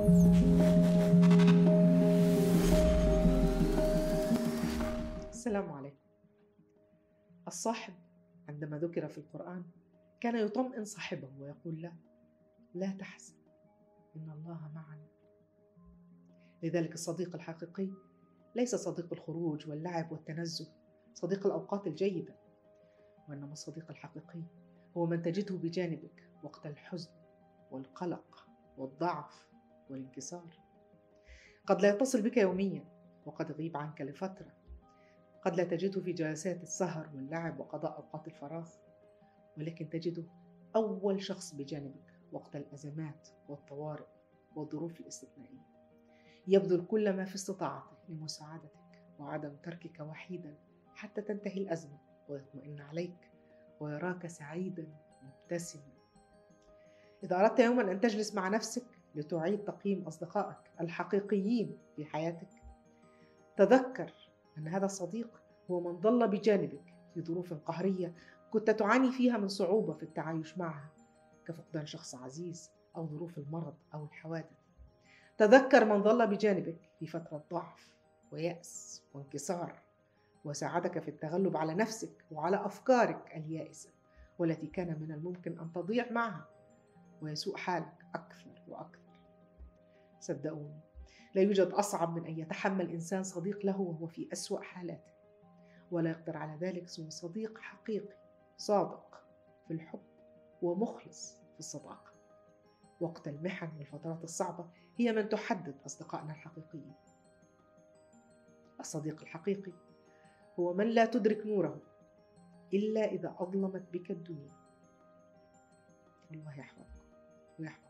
السلام عليكم. الصاحب عندما ذكر في القرآن كان يطمئن صاحبه ويقول له: لا تحزن، إن الله معنا. لذلك الصديق الحقيقي ليس صديق الخروج واللعب والتنزه، صديق الأوقات الجيدة، وإنما الصديق الحقيقي هو من تجده بجانبك وقت الحزن والقلق والضعف والانكسار. قد لا يتصل بك يوميا، وقد يغيب عنك لفترة، قد لا تجده في جلسات السهر واللعب وقضاء أوقات الفراغ، ولكن تجده أول شخص بجانبك وقت الأزمات والطوارئ والظروف الاستثنائية. يبذل كل ما في استطاعته لمساعدتك وعدم تركك وحيدا حتى تنتهي الأزمة، ويطمئن عليك ويراك سعيدا مبتسما. إذا أردت يوما أن تجلس مع نفسك لتعيد تقييم أصدقائك الحقيقيين في حياتك، تذكر أن هذا الصديق هو من ظل بجانبك في ظروف قهرية كنت تعاني فيها من صعوبة في التعايش معها، كفقدان شخص عزيز أو ظروف المرض أو الحوادث. تذكر من ظل بجانبك في فترة ضعف ويأس وانكسار، وساعدك في التغلب على نفسك وعلى أفكارك اليائسة والتي كان من الممكن أن تضيع معها ويسوء حالك أكثر وأكثر. صدقوني، لا يوجد أصعب من أن يتحمل إنسان صديق له وهو في أسوأ حالاته، ولا يقدر على ذلك سوى صديق حقيقي صادق في الحب ومخلص في الصداقة. وقت المحن والفترات الصعبة هي من تحدد أصدقائنا الحقيقيين. الصديق الحقيقي هو من لا تدرك نوره إلا إذا أظلمت بك الدنيا. الله يحفظكم ويحفظ